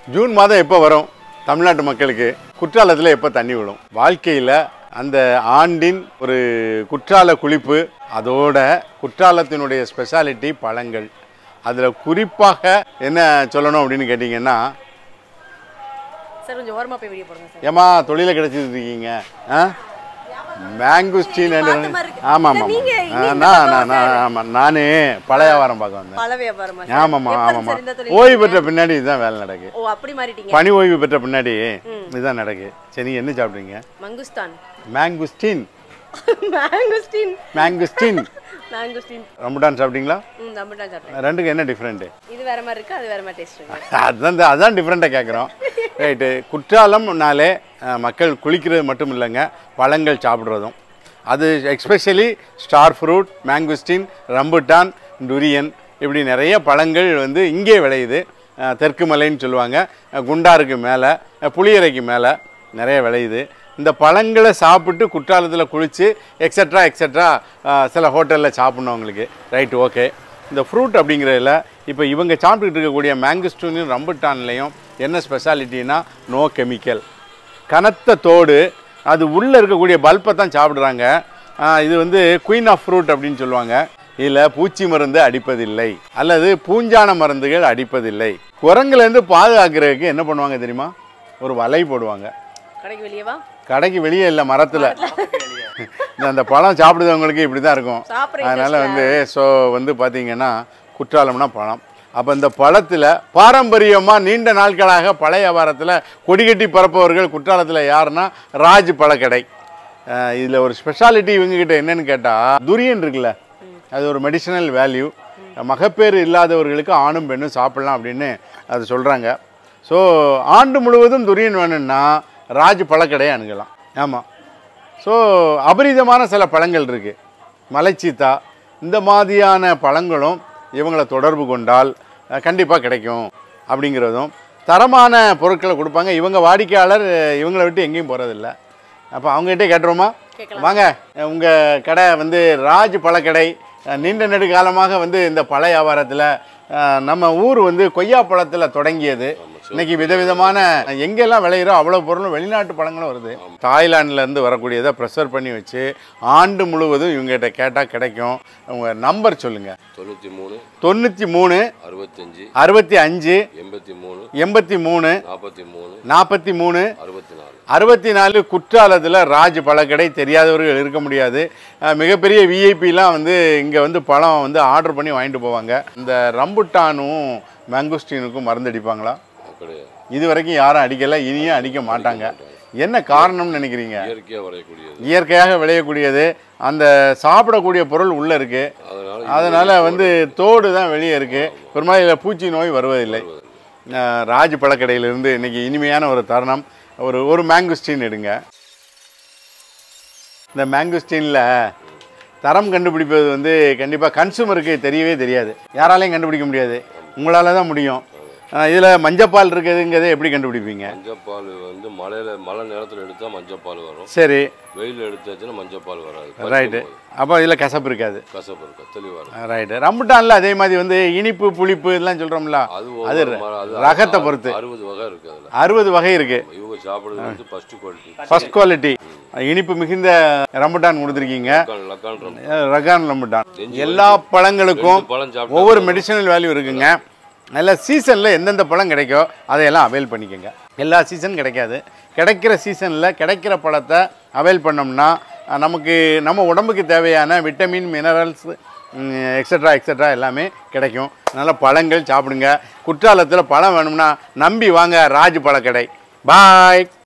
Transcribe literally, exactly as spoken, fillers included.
June மாதம் எப்போ வரும் தமிழ்நாட்டு மக்களுக்கு? குற்றாலத்தில் எப்போ தண்ணி விடும்? வாழ்க்கையில் அந்த ஆண்டின் ஒரு குற்றால குளிப்பு, அதோட குற்றாலத்தினுடைய ஸ்பெஷாலிட்டி பழங்கள். அதில் குறிப்பாக என்ன சொல்லணும் அப்படின்னு கேட்டிங்கன்னா, ஏமா தொழிலை கிடைச்சிட்டு இருக்கீங்க மேங்குஸ்டின். ஆமாம் ஆமாம் ஆமாம் நானே பழ வியாபாரம் பார்க்க வந்தேன். ஆமாம்மா ஆமாம்மா ஓய்வு பெற்ற பின்னாடி இதுதான் வேலை நடக்கு. பனி ஓய்வு பெற்ற பின்னாடி இதுதான் நடக்கு. சரி, நீங்க என்ன சாப்பிட்றீங்க? மேங்குஸ்டின் மேங்குஸ்டின் மேங்குஸ்டின் ரம்புட்டான் சாப்பிட்டீங்களா? ரெண்டுக்கு என்ன டிஃப்ரெண்ட்? இது வேற மாதிரி இருக்கு, அது வேற மாதிரி டேஸ்ட் இருக்கு. அதுதான் அதான் டிஃப்ரெண்ட்டாக கேட்குறோம். ரைட்டு. குற்றாலம்னாலே மக்கள் குளிக்கிறது மட்டும் இல்லைங்க, பழங்கள் சாப்பிட்றதும். அது especially star fruit, mangosteen, rambutan, durian, இப்படி நிறைய பழங்கள் வந்து இங்கே விளையுது. தெற்கு மலைன்னு சொல்லுவாங்க. குண்டாருக்கு மேலே, புளியரைக்கு மேலே நிறைய விளையுது. இந்த பழங்களை சாப்பிட்டு குற்றாலத்தில் குளித்து எக்ஸட்ரா எக்ஸட்ரா சில ஹோட்டலில் சாப்பிட்ணவங்களுக்கு ரைட்டு ஓகே. இந்த ஃப்ரூட் அப்படிங்கிறதுல இப்போ இவங்க சாப்பிட்டுக்கிட்டு இருக்கக்கூடிய மேங்குஸ்டினும் ரம்புட்டான்லேயும் என்ன ஸ்பெஷாலிட்டின்னா, நோ கெமிக்கல், கனத்த தோடு, அது உள்ளே இருக்கக்கூடிய பல்பை தான் சாப்பிட்றாங்க. இது வந்து குயின் ஆஃப் ஃப்ரூட் அப்படின்னு சொல்லுவாங்க. இதில் பூச்சி மருந்து அடிப்பதில்லை அல்லது பூஞ்சான மருந்துகள் அடிப்பதில்லை. குரங்குலேருந்து பாதுகாக்கிறதுக்கு என்ன பண்ணுவாங்க தெரியுமா? ஒரு வலை போடுவாங்க. கடைக்கு வெளியவா? கடைக்கு வெளியே இல்லை, மரத்தில். அந்த பழம் சாப்பிடுறவங்களுக்கு இப்படி தான் இருக்கும். அதனால் வந்து ஸோ வந்து பார்த்திங்கன்னா குற்றாலம்னா பழம். அப்போ இந்த பழத்தில் பாரம்பரியமாக நீண்ட நாட்களாக பழ வியாபாரத்தில் கொடிகட்டி பரப்பவர்கள் குற்றாலத்தில் யாருன்னா ராஜ் பழக்கடை. இதில் ஒரு ஸ்பெஷாலிட்டி இவங்ககிட்ட என்னன்னு கேட்டால், துரியன் இருக்குல்ல, அது ஒரு மெடிசனல் வேல்யூ. மகப்பேறு இல்லாதவர்களுக்கு ஆணும் பெண்ணும் சாப்பிட்லாம் அப்படின்னு அது சொல்கிறாங்க. ஸோ ஆண்டு முழுவதும் துரியன் வேணும்னா ராஜ் பழக்கடையை அணுகலாம். ஆமாம். ஸோ அபரிதமான சில பழங்கள் இருக்குது. மலைச்சீத்தா, இந்த மாதிரியான பழங்களும் இவங்களை தொடர்பு கொண்டால் கண்டிப்பாக கிடைக்கும் அப்படிங்கிறதும், தரமான பொருட்களை கொடுப்பாங்க. இவங்க வாடிக்கையாளர் இவங்களை விட்டு எங்கேயும் போகிறதில்ல. அப்போ அவங்ககிட்டே கேட்டுருவோமா? வாங்க, உங்கள் கடை வந்து ராஜ் பழக்கடை. நீண்ட நெடு காலமாக வந்து இந்த பழ வியாபாரத்தில் நம்ம ஊர் வந்து கொய்யா பழத்தில் தொடங்கியது. இன்னைக்கு விதவிதமான எங்கெல்லாம் விளையிறோ அவ்வளோ பொருளும் வெளிநாட்டு பழங்களும் வருது. தாய்லாண்ட்லேருந்து வரக்கூடியதை ப்ரெஷர் பண்ணி வச்சு ஆண்டு முழுவதும் இவங்ககிட்ட கேட்டால் கிடைக்கும். உங்கள் நம்பர் சொல்லுங்கள். தொண்ணூற்றி மூணு தொண்ணூற்றி மூணு அறுபத்தஞ்சு அறுபத்தி அஞ்சு எண்பத்தி மூணு எண்பத்தி மூணு நாற்பத்தி மூணு நாற்பத்தி மூணு அறுபத்தி நாலு அறுபத்தி நாலு. குற்றாலத்தில் ராஜ் பழக்கடை. தெரியாதவர்கள் இருக்க முடியாது. மிகப்பெரிய விஐபிலாம் வந்து இங்கே வந்து பழம் வந்து ஆர்டர் பண்ணி வாங்கிட்டு போவாங்க. இந்த ரம்புட்டானும் மேங்குஸ்டினுக்கும் மருந்தடிப்பாங்களா? இது வரைக்கும் யாரும் அடிக்கலை, இனியும் அடிக்க மாட்டாங்க. என்ன காரணம்னு நினைக்கிறீங்க? இயற்கையாக விளையக்கூடியது. அந்த சாப்பிடக்கூடிய பொருள் உள்ளே இருக்குது. அதனால் வந்து தோடு தான் வெளியே இருக்குது. ஒரு மாதிரி இதில் பூச்சி நோய் வருவதில்லை. ராஜ் பழக்கடையிலிருந்து இன்றைக்கி இனிமையான ஒரு தருணம். ஒரு ஒரு மேங்குஸ்டின் எடுங்க. இந்த மேங்குஸ்டினில் தரம் கண்டுபிடிப்பது வந்து கண்டிப்பாக கன்சூமருக்கு தெரியவே தெரியாது. யாராலையும் கண்டுபிடிக்க முடியாது, உங்களால் தான் முடியும். இதில் மஞ்சப்பால் இருக்குதுங்கிறத எப்படி கண்டுபிடிப்பீங்க? மஞ்சப்பால் வந்து மலையில் மழை நேரத்தில் எடுத்தால் மஞ்சப்பால் வரும். சரி. வெயில் எடுத்தாச்சுன்னா மஞ்சப்பால் வராது. ரைட்டு. அப்போ இதில் கசப்பு இருக்காது. கசப்பு இருக்கா? தெளிவாக. ரைட்டு. ரம்புட்டான்ல அதே மாதிரி வந்து இனிப்பு புளிப்பு இதெல்லாம் சொல்கிறோம்ல, அது ரகத்தை பொறுத்து அறுபது வகை இருக்குது. அதில் அறுபது வகை இருக்குது. இவங்க சாப்பிடுறது வந்து ஃபர்ஸ்ட் குவாலிட்டி. ஃபர்ஸ்ட் குவாலிட்டி இனிப்பு மிகுந்த ரம்புட்டான் கொடுத்துருக்கீங்க. ரகான் ரம்புட்டான். எல்லா பழங்களுக்கும் ஒவ்வொரு மெடிசனல் வேல்யூ இருக்குங்க. நல்ல சீசனில் எந்தெந்த பழம் கிடைக்கோ அதையெல்லாம் அவைல் பண்ணிக்கோங்க. எல்லா சீசன் கிடைக்காது. கிடைக்கிற சீசனில் கிடைக்கிற பழத்தை அவைல் பண்ணோம்னா நமக்கு நம்ம உடம்புக்கு தேவையான விட்டமின், மினரல்ஸ், எக்ஸட்ரா எக்ஸட்ரா எல்லாமே கிடைக்கும். அதனால் பழங்கள் சாப்பிடுங்க. குற்றாலத்தில் பழம் வேணும்னா நம்பி வாங்க ராஜ் பழக்கடை. பாய்.